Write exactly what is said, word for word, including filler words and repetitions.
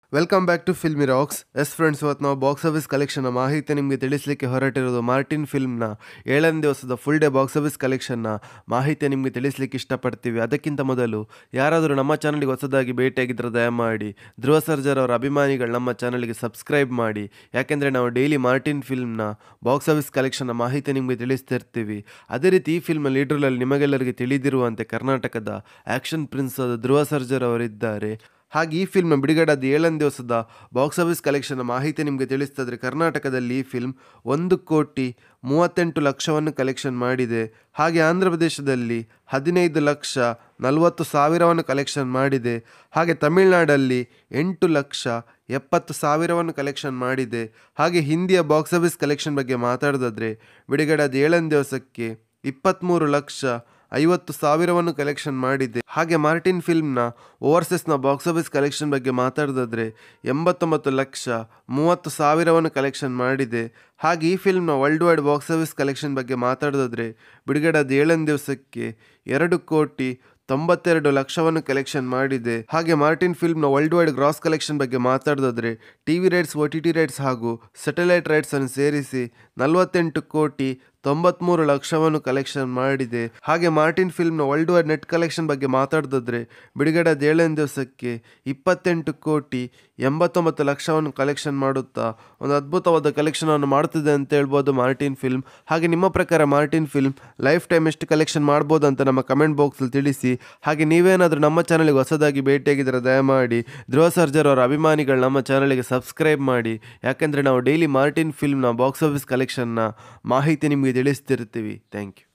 Welcome back to filmy rocks. Yes friends, ಇವತ್ತು ನಾವು box office ಕಲೆಕ್ಷನ್ನ ಮಾಹಿತಿ ನಿಮಗೆ ತಿಳಿಸಲಿಕ್ಕೆ ಹೊರಟಿರೋದು. ಮಾರ್ಟಿನ್ ಫಿಲ್ಮ್ನ ಏಳನೇ ದಿವಸದ ಫುಲ್ ಡೇ ಬಾಕ್ಸ್ ಆಫೀಸ್ ಕಲೆಕ್ಷನ್ನ ಮಾಹಿತಿ ನಿಮಗೆ ತಿಳಿಸ್ಲಿಕ್ಕೆ ಇಷ್ಟಪಡ್ತೀವಿ. ಅದಕ್ಕಿಂತ ಮೊದಲು ಯಾರಾದರೂ ನಮ್ಮ ಚಾನಲ್ಗೆ ಹೊಸದಾಗಿ ಭೇಟಿಯಾಗಿದ್ದರೆ ದಯಮಾಡಿ ಧ್ರುವ ಸರ್ಜರ್ ಅವರ ಅಭಿಮಾನಿಗಳು ನಮ್ಮ ಚಾನಲ್ಗೆ ಸಬ್ಸ್ಕ್ರೈಬ್ ಮಾಡಿ. ಯಾಕೆಂದರೆ ನಾವು ಡೈಲಿ ಮಾರ್ಟಿನ್ ಫಿಲ್ಮ್ನ ಬಾಕ್ಸ್ ಆಫೀಸ್ ಕಲೆಕ್ಷನ್ನ ಮಾಹಿತಿ ನಿಮಗೆ ತಿಳಿಸ್ತಿರ್ತೀವಿ. ಅದೇ ರೀತಿ ಈ ಫಿಲ್ಮ್ ಲೀಡ್ರಲ್ಲಿ ನಿಮಗೆಲ್ಲರಿಗೆ ತಿಳಿದಿರುವಂತೆ ಕರ್ನಾಟಕದ ಆ್ಯಕ್ಷನ್ ಪ್ರಿನ್ಸ್ ಆದ ಧ್ರುವ ಸರ್ಜರ್ ಅವರಿದ್ದಾರೆ. ಹಾಗೆ ಈ ಫಿಲ್ಮ್ ಬಿಡುಗಡೆಯಾದ ಏಳನೇ ದಿವಸದ ಬಾಕ್ಸ್ ಆಫೀಸ್ ಕಲೆಕ್ಷನ್ ಮಾಹಿತಿ ನಿಮಗೆ ತಿಳಿಸ್ತಿದ್ರೆ, ಕರ್ನಾಟಕದಲ್ಲಿ ಈ ಫಿಲ್ಮ್ ಒಂದು ಕೋಟಿ ಮೂವತ್ತೆಂಟು ಲಕ್ಷವನ್ನು ಕಲೆಕ್ಷನ್ ಮಾಡಿದೆ. ಹಾಗೆ ಆಂಧ್ರ ಪ್ರದೇಶದಲ್ಲಿ ಹದಿನೈದು ಲಕ್ಷ ನಲವತ್ತು ಸಾವಿರವನ್ನು ಕಲೆಕ್ಷನ್ ಮಾಡಿದೆ. ಹಾಗೆ ತಮಿಳುನಾಡಲ್ಲಿ ಎಂಟು ಲಕ್ಷ ಎಪ್ಪತ್ತು ಸಾವಿರವನ್ನು ಕಲೆಕ್ಷನ್ ಮಾಡಿದೆ. ಹಾಗೆ ಹಿಂದಿಯ ಬಾಕ್ಸ್ ಆಫೀಸ್ ಕಲೆಕ್ಷನ್ ಬಗ್ಗೆ ಮಾತಾಡೋದಾದರೆ, ಬಿಡುಗಡೆಯಾದ ಏಳನೇ ದಿವಸಕ್ಕೆ ಇಪ್ಪತ್ತ್ಮೂರು ಲಕ್ಷ ಐವತ್ತು ಸಾವಿರವನ್ನು ಕಲೆಕ್ಷನ್ ಮಾಡಿದೆ. ಹಾಗೆ ಮಾರ್ಟಿನ್ ಫಿಲ್ಮ್ನ ಓವರ್ಸೀಸ್ನ ಬಾಕ್ಸ್ ಆಫೀಸ್ ಕಲೆಕ್ಷನ್ ಬಗ್ಗೆ ಮಾತಾಡೋದಾದರೆ ಎಂಬತ್ತೊಂಬತ್ತು ಲಕ್ಷ ಮೂವತ್ತು ಸಾವಿರವನ್ನು ಕಲೆಕ್ಷನ್ ಮಾಡಿದೆ. ಹಾಗೆ ಈ ಫಿಲ್ಮ್ನ worldwide box office collection ಬಗ್ಗೆ ಮಾತಾಡೋದಾದರೆ, ಬಿಡುಗಡೆಯಾದ ಏಳನೇ ದಿವಸಕ್ಕೆ ಎರಡು ಕೋಟಿ ತೊಂಬತ್ತೆರಡು ಲಕ್ಷವನ್ನು ಕಲೆಕ್ಷನ್ ಮಾಡಿದೆ. ಹಾಗೆ ಮಾರ್ಟಿನ್ ಫಿಲ್ಮ್ನ ವರ್ಲ್ಡ್ ವೈಡ್ ಗ್ರಾಸ್ ಕಲೆಕ್ಷನ್ ಬಗ್ಗೆ ಮಾತಾಡೋದಾದರೆ, T V rights, O T T rights ಹಾಗೂ ಸ್ಯಾಟಲೈಟ್ ರೈಟ್ಸನ್ನು ಸೇರಿಸಿ ನಲವತ್ತೆಂಟು ಕೋಟಿ ತೊಂಬತ್ಮೂರು ಲಕ್ಷವನ್ನು ಕಲೆಕ್ಷನ್ ಮಾಡಿದೆ. ಹಾಗೆ ಮಾರ್ಟಿನ್ ಫಿಲ್ಮ್ನ ವರ್ಲ್ಡ್ ವೈಡ್ ನೆಟ್ ಕಲೆಕ್ಷನ್ ಬಗ್ಗೆ ಮಾತಾಡೋದಾದರೆ, ಬಿಡುಗಡೆಯಾದ ಏಳನೇ ದಿವಸಕ್ಕೆ ಇಪ್ಪತ್ತೆಂಟು ಕೋಟಿ ಎಂಬತ್ತೊಂಬತ್ತು ಲಕ್ಷವನ್ನು ಕಲೆಕ್ಷನ್ ಮಾಡುತ್ತಾ ಒಂದು ಅದ್ಭುತವಾದ ಕಲೆಕ್ಷನನ್ನು ಮಾಡ್ತಿದೆ ಅಂತ ಹೇಳ್ಬೋದು ಮಾರ್ಟಿನ್ ಫಿಲ್ಮ್. ಹಾಗೆ ನಿಮ್ಮ ಪ್ರಕಾರ ಮಾರ್ಟಿನ್ ಫಿಲ್ಮ್ ಲೈಫ್ ಟೈಮ್ ಎಷ್ಟು ಕಲೆಕ್ಷನ್ ಮಾಡ್ಬೋದು ಅಂತ ನಮ್ಮ ಕಮೆಂಟ್ ಬಾಕ್ಸಲ್ಲಿ ತಿಳಿಸಿ. ಹಾಗೆ ನೀವೇನಾದರೂ ನಮ್ಮ ಚಾನಲ್ಗೆ ಹೊಸದಾಗಿ ಭೇಟಿಯಾಗಿದ್ದರೆ ದಯಮಾಡಿ ಧ್ರುವ ಸರ್ಜರ್ ಅವರ ಅಭಿಮಾನಿಗಳು ನಮ್ಮ ಚಾನಲ್ಗೆ ಸಬ್ಸ್ಕ್ರೈಬ್ ಮಾಡಿ. ಯಾಕೆಂದರೆ ನಾವು ಡೈಲಿ ಮಾರ್ಟಿನ್ ಫಿಲ್ಮ್ನ ಬಾಕ್ಸ್ ಆಫೀಸ್ ಕಲೆಕ್ಷನ್ನ ಮಾಹಿತಿ ನಿಮಗೆ ತಿಳಿಸ್ತಿರ್ತೀವಿ. Thank you.